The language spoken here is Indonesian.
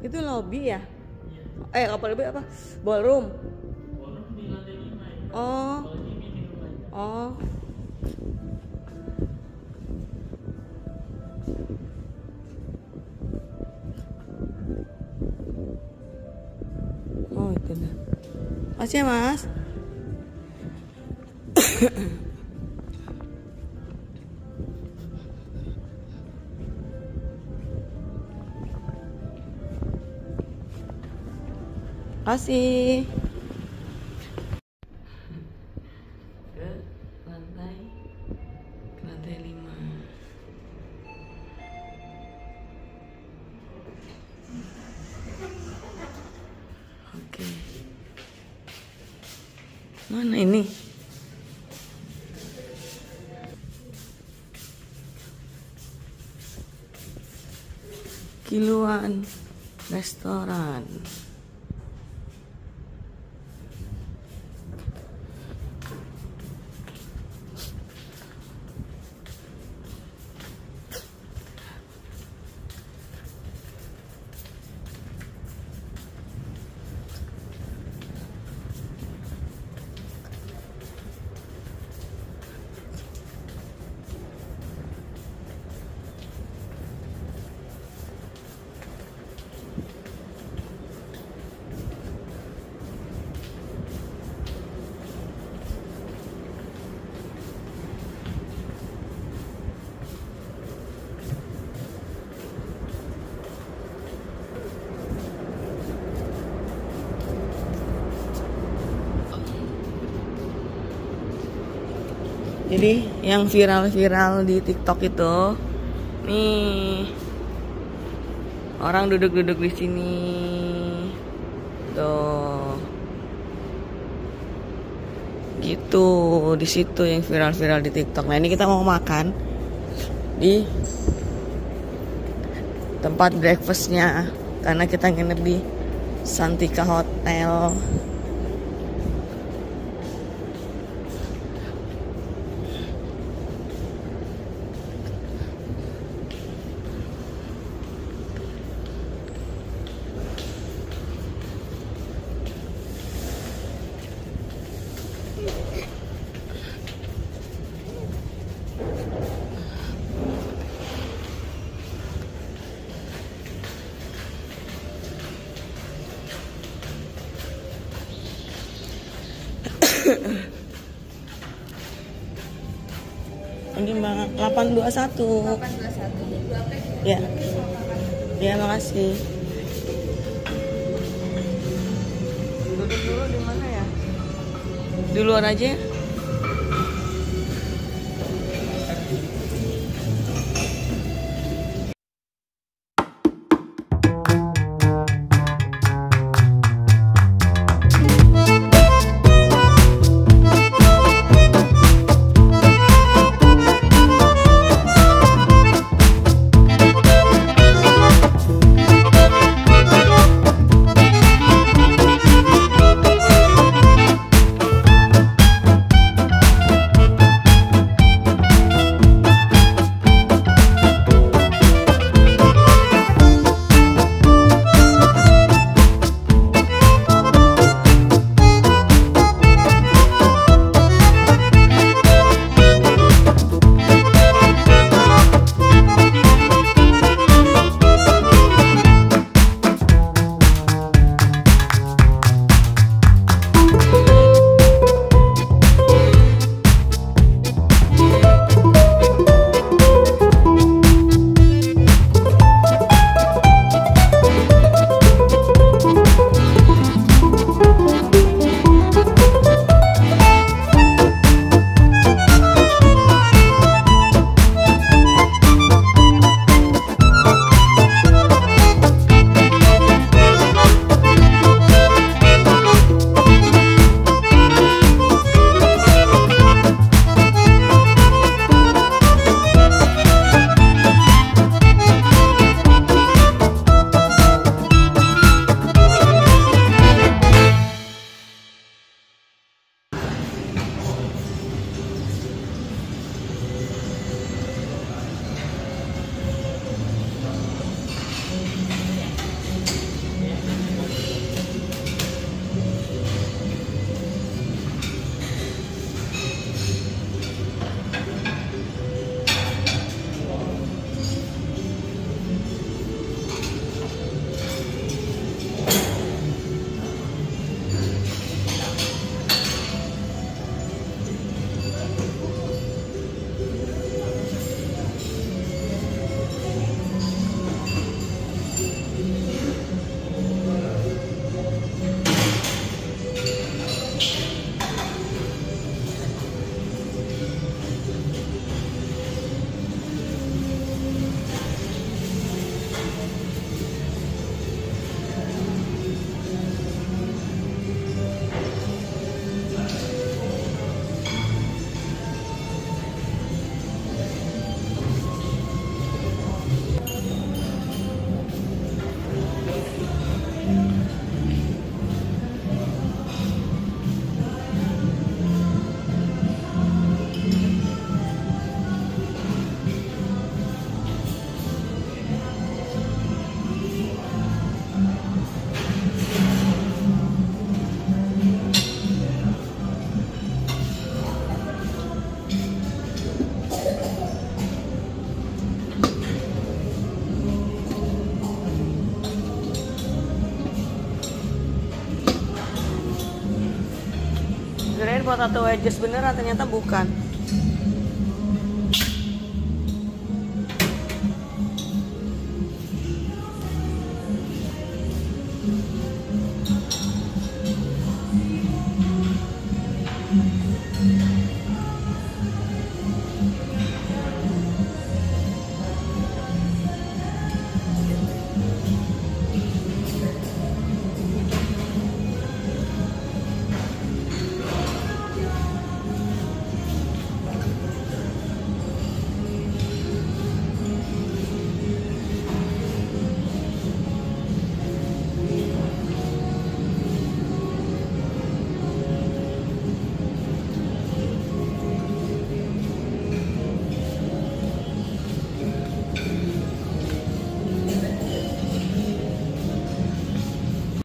Itu lobby ya? Apa lebih apa? Ballroom. Ballroom di lantai 5 ya. Oh. Kalau ini meeting room aja. Oh. Oh, itu dah. Makasih ya, Mas. Kasih. Ke lantai 5. Oke. Mana ini? Kiluan restoran. Jadi yang viral-viral di TikTok itu, nih orang duduk-duduk di sini, tuh, gitu, di situ yang viral-viral di TikTok. Nah ini kita mau makan di tempat breakfastnya, karena kita nginep di Santika Hotel. Ini 821. 821. Ya. Ya, makasih. Duduk dulu di mana ya? Di luar aja ya? Kirain potato wedges beneran, ternyata bukan.